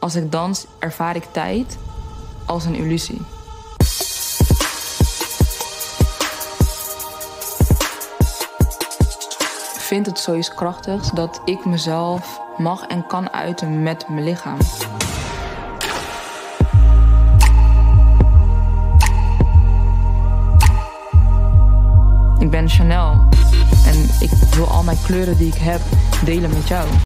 Als ik dans, ervaar ik tijd als een illusie. Ik vind het zoiets krachtigs dat ik mezelf mag en kan uiten met mijn lichaam. Ik ben Chanel en ik wil al mijn kleuren die ik heb delen met jou.